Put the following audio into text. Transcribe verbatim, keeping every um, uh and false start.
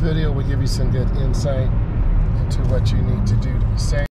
video will give you some good insight into what you need to do to be safe.